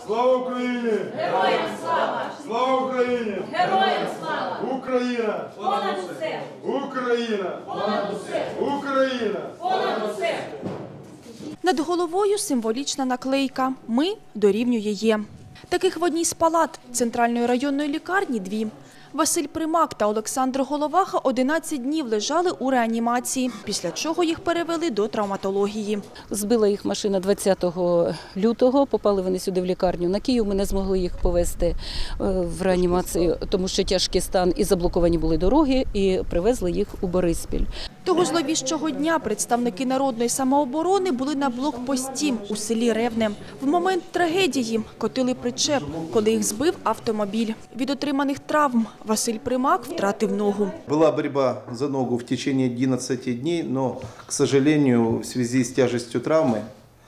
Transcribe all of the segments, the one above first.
Слава Україні! Героям слава! Слава Україні! Героям слава! Україна! Понад усе! Україна! Понад усе! Україна! Понад усе! Над головою символічна наклейка «Ми дорівнює Є». Таких в одній з палат центральної районної лікарні дві. Василь Примак та Олександр Головаха 11 днів лежали у реанімації, після чого їх перевели до травматології. Збила їх машина 20 лютого, попали вони сюди в лікарню. На Київ ми не змогли їх повезти в реанімацію, тому що тяжкий стан і заблоковані були дороги, і привезли їх у Бориспіль. Того зловіщого дня представники народної самооборони були на блокпості у селі Ревне. В момент трагедії котили причеп, коли їх збив автомобіль. Від отриманих травм Василь Примак втратив ногу. Была борьба за ногу в течение 11 дней, но, к сожалению, в связи с тяжестью травмы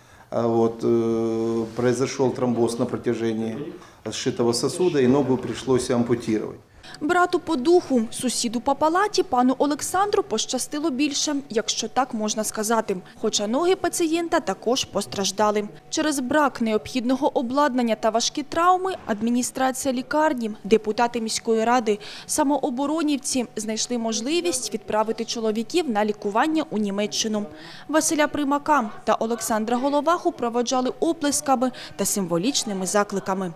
произошел тромбоз на протяжении сшитого сосуда, и ногу пришлось ампутировать. Брату по духу, сусіду по палаті, пану Олександру пощастило більше, якщо так можна сказати. Хоча ноги пацієнта також постраждали. Через брак необхідного обладнання та важкі травми адміністрація лікарні, депутати міської ради, самооборонівці знайшли можливість відправити чоловіків на лікування у Німеччину. Василя Примака та Олександра Головаху проводжали оплесками та символічними закликами.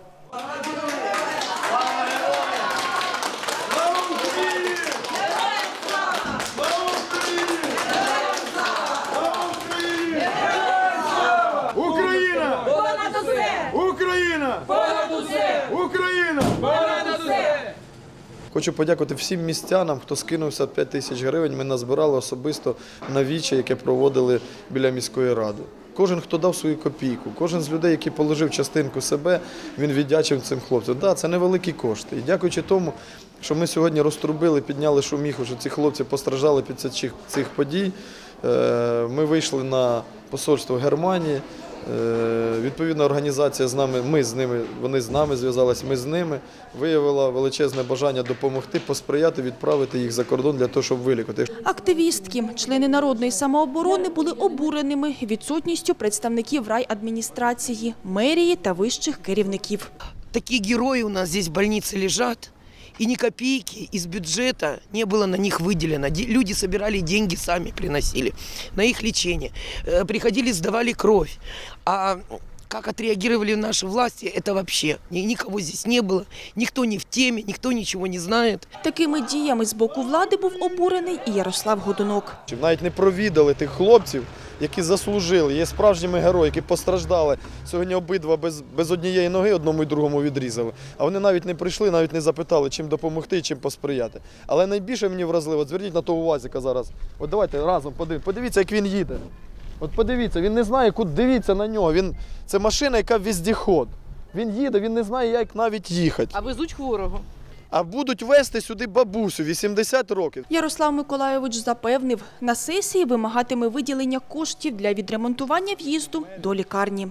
Україна! Понад усе! Україна! Понад усе! Україна! Понад усе! Хочу подякувати всім містянам, хто скинувся 5 тисяч гривень. Ми назбирали особисто на віче, яке проводили біля міської ради. Кожен, хто дав свою копійку, кожен з людей, який положив частинку себе, він віддячив цим хлопцям. Так, це невеликі кошти. І дякуючи тому, що ми сьогодні розтрубили, підняли шуміху, що ці хлопці постраждали під цих подій, ми вийшли на посольство Германії. Відповідна організація з нами, ми з ними, вони з нами зв'язалися, ми з ними, виявила величезне бажання допомогти, посприяти, відправити їх за кордон для того, щоб вилікувати. Активістки, члени народної самооборони були обуреними відсутністю представників райадміністрації, мерії та вищих керівників. Такие герои у нас здесь в больнице лежат, и ни копейки из бюджета не было на них выделено. Люди собирали деньги, сами приносили на их лечение. Приходили, сдавали кровь. А как отреагировали наши власти, это вообще никого здесь не было. Никто не в теме, никто ничего не знает. Такими діями з боку влади був обурений і Ярослав Годунок. Навіть не провідали тих хлопців, які заслужили, є справжніми герої, які постраждали. Сьогодні обидва без однієї ноги, одному і другому відрізали. А вони навіть не прийшли, навіть не запитали, чим допомогти, чим посприяти. Але найбільше мені вразливо, зверніть на того УАЗика зараз. От давайте разом подивіться, як він їде. От подивіться, він не знає, куди, дивіться на нього. Це машина, яка вездеход. Він їде, він не знає, як навіть їхати. А везуть хворого. А будуть везти сюди бабусю, 80 років. Ярослав Миколайович запевнив, на сесії вимагатиме виділення коштів для відремонтування в'їзду до лікарні.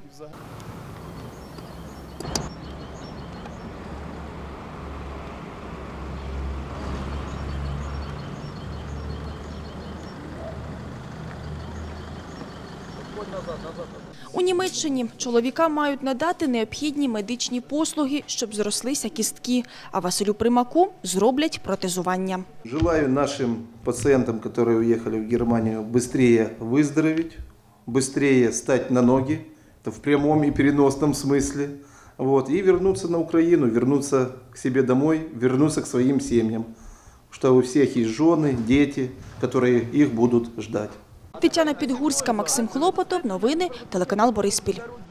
У Німеччині чоловікам мають надати необхідні медичні послуги, щоб зрослися кістки, а Василю Примаку зроблять протезування. Желаю нашим пациентам, которые уехали в Германию, быстрее выздороветь, быстрее стать на ноги, это в прямом и переносном смысле, и вернуться на Украину, вернуться к себе домой, вернуться к своим семьям, что у всех есть жены, дети, которые их будут ждать. Тетяна Підгурська, Максим Хлопотов. Новини, телеканал Бориспіль.